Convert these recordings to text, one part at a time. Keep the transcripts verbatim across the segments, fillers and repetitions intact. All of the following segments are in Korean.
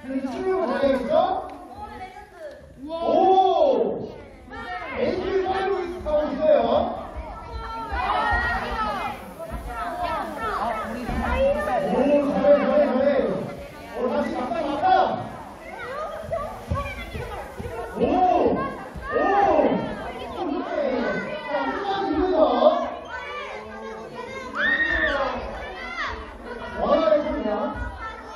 실력을 달려야겠죠? 오! 에이티 파이브 가고 있어요. 오, 잘해, 잘해, 잘해. 오, 다시 맞다, 맞다. 오! 오! 자, 끝까지 힘내서. 와, 잘했습니다.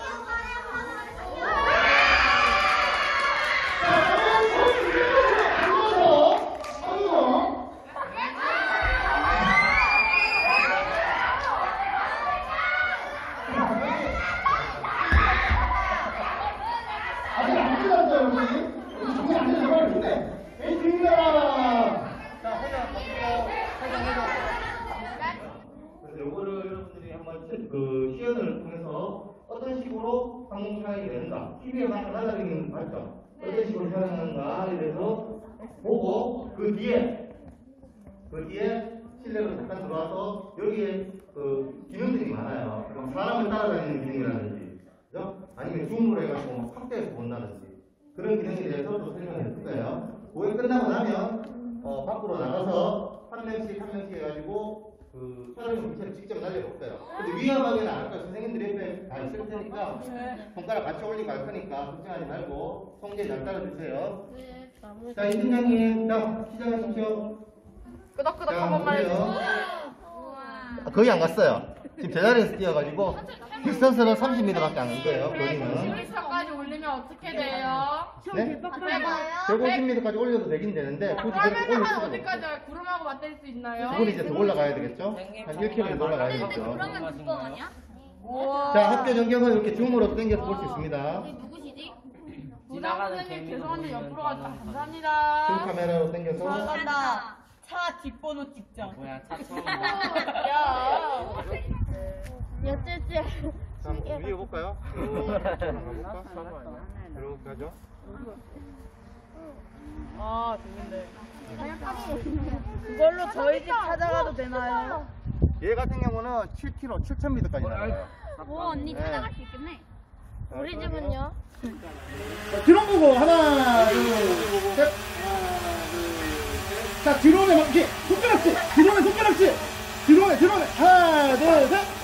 아직 안 끝났어요, 우리. 우리 정리 안 되는 걸 근데. 에이티입니다. 자, 회장 바꾸고 회장해줘. 그래서 요거를 여러분들이 한번 그 시연을 통해서 어떤 식으로 항공 촬영이 되는가, 티비에만 날아다니는 거 맞죠? 어떤 식으로 촬영하는가에 대해서 보고 그 뒤에 그 뒤에 실내로 잠깐 들어와서 여기에 그 기능들이 많아요. 그럼 사람을 따라다니는 기능이라든지, 그죠? 아니면 줌으로 해가지고 막 확대해서 본다든지 그런 기능에 대해서 또 설명을 해줄 거예요. 그게 끝나고 나면 어, 밖으로 나가서 한 명씩 한 명씩 해가지고 그 촬영 물체를 직접 날려볼 거예요. 근데 위험하게는 안 할 거예요. 선생님들이 옆에 다 있을 테니까 손가락 같이 올리고 할 거니까 걱정하지 말고 성질 잘 따라주세요. 자, 이 팀장님, 자 시작하십시오. 끄덕끄덕 한 번만 해주세요. 거의 안 갔어요. 지금 제자리에서 뛰어가지고 디스턴스는 삼십 미터밖에 안 간 거예요. 거리는. 십 미터까지 올리면 어떻게 돼요? 네? 백오십 미터까지 올려도 되긴 되는데 굳이 그렇게 올릴 그러면 필요가 어디까지 없어요. 구름하고 맞댈 수 있나요? 그건 이제 더 올라가야 되겠죠? 한 일 킬로미터 정도 올라가야 되겠죠? 그러면 그거 아니야? 우와. 자, 학교 전경은 이렇게 줌으로 당겨서 볼 수 있습니다. 누구시지? 부장 선생님 죄송한데 옆으로 가서 감사합니다. 줌 카메라로 당겨서. 간다. 차 뒷번호 찍자. 뭐야 차 처음 야. 여쭈쭈. 자, 한번 위에 볼까요? 이렇게 가볼까? 이렇게 가죠? 아, 좋은데. 그걸로 저희 집 찾아가도 되나요? 얘 같은 경우는 칠 킬로미터, 칠천 미터까지 나가요. 오 언니 네. 찾아갈 수 있겠네. 자, 우리 그러면 집은요? 자, 드론 보고 하나, 둘, 셋. 자, 드론에 막 이렇게 손가락질. 드론에 손가락질. 드론에, 드론에. 하나, 둘, 셋.